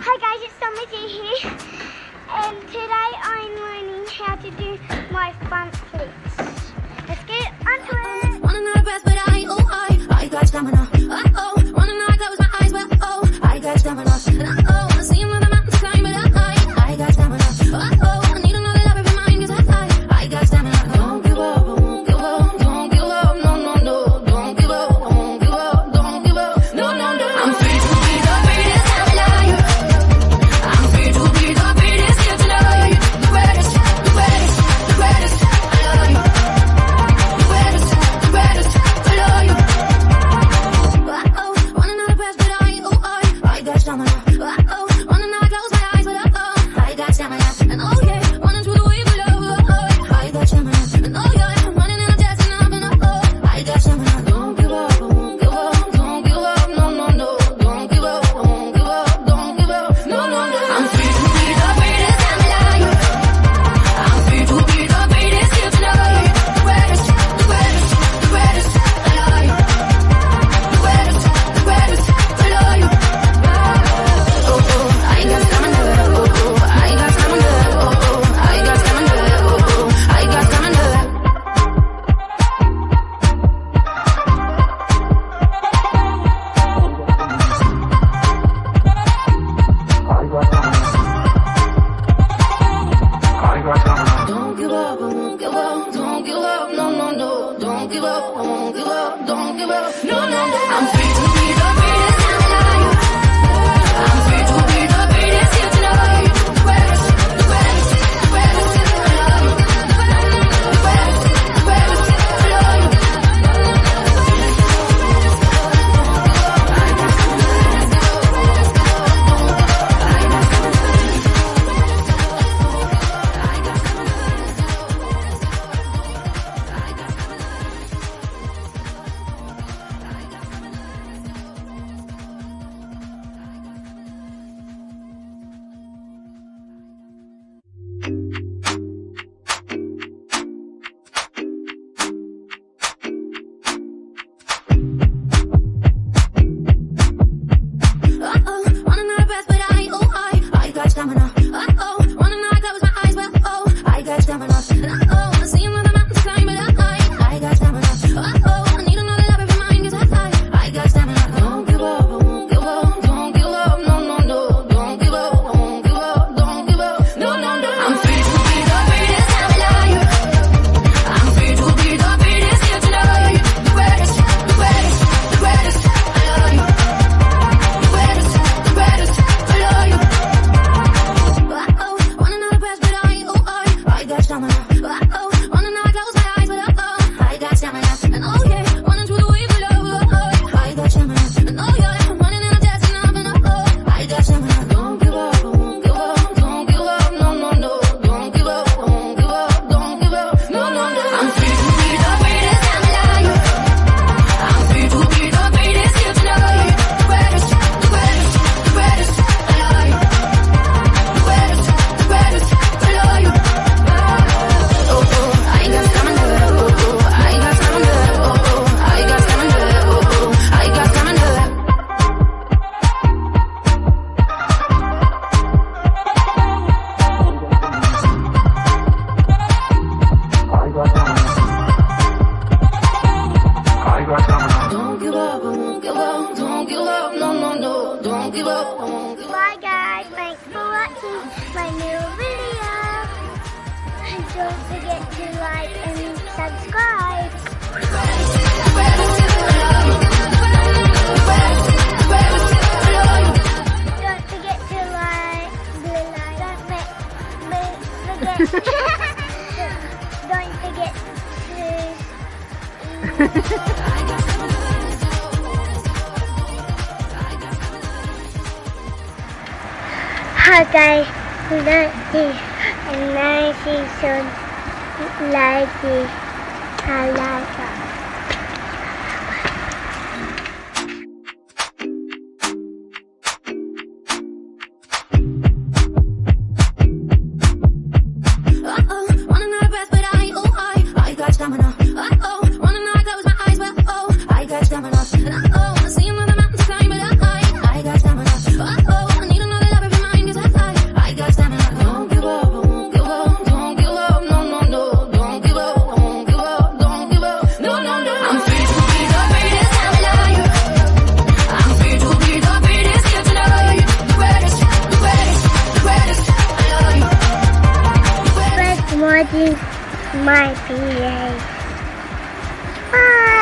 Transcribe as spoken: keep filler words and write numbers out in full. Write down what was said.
Hi guys, it's Stormie G here, and today I'm learning how to do my front flips. Let's get onto it. Running out of breath, but I, oh, I, I got stamina. Uh oh, running out, close my eyes, but oh, I got stamina. Uh oh, I see another mountain to climb, but I, I got stamina. Uh oh, I need another love every mind, cause I, I got stamina. Don't give up, won't give up, don't give up, no, no, no, don't give up, won't give up, don't give up, no, no, no. I'm free to be the greatest, I'm alive. I'm free to be the greatest here tonight. The greatest, the greatest, the greatest, I love you. The greatest, the greatest, I love you. Uh oh, running out of breath, but I, oh, I, I got stamina. Uh oh, running out, close my eyes, but uh oh, I got stamina. And oh yeah, running through the waves of love, oh, oh, I got stamina. And oh yeah, I'm running and I'm dancing up, and oh, oh, I got stamina. Don't give up, won't give up, don't give up, no, no, no, don't give up, won't give up, don't give up, no, no, no. I'm free to be the greatest, I'm alive. I'm free to be the greatest here tonight. The greatest, the greatest, the greatest, I love you. The greatest, the greatest, I love you. Oh oh, I got stamina. Oh oh, I got stamina. Oh oh, I got stamina. Oh oh, I got stamina. Don't give up, won't give up, don't give up, no, no, no, don't give up, won't give up, don't give up, no, no, no. I'm free to be the greatest, I'm alive. I'm free to be the greatest here tonight. The greatest, the greatest, the greatest, I love you. The greatest, the greatest, I love you. Uh-oh, running out of breath, but I, oh, I, I got stamina. Uh-oh, running out, close my eyes, but oh, I got stamina. Uh-oh, I see another mountain to climb, but I, I got stamina. Uh-oh, I need another love every mind, cause I, I got stamina. Don't give up, won't give up, don't give up, no, no, no, don't give up, won't give up, don't give up, no, no, no. I'm free to be the greatest, I'm alive. I'm free to be the greatest here tonight. The greatest, the greatest, the greatest, I love you. The greatest, the greatest, I love you. Uh-oh, running out of breath, but I, oh, I, I got stamina. Uh-oh, running out, close my eyes, but uh-oh, I got stamina. And oh yeah, running through the waves of love, oh, oh, I got stamina. And oh yeah, I'm running and I'm dancing up, and oh, oh, I got stamina. Don't give up, won't give up, don't give up, no, no, no, don't give up, won't give up, don't give up, no, no, no. I'm free to be the greatest, I'm alive. I'm free to be the greatest here tonight. The greatest, the greatest, the greatest, I love you. The greatest, the greatest, I love you. Oh oh, I got stamina. Oh oh, I got stamina. Oh oh, I got stamina. Oh oh, I got stamina. Don't give up, won't give up, don't give up, no, no, no, don't give up, won't give up. Bye guys, thanks for watching my new video. And don't forget to like and subscribe. Don't forget to like, don't forget, don't forget Hi guys, like this and nice so like this. I like it. Uh-oh, running out of breath, but I, oh, I, I got stamina. Uh-oh, running out, close my eyes, but oh, I got stamina. Uh-oh, I see another mountain to climb, but I, I got stamina. Uh-oh, I need another love every watching my video. Bye.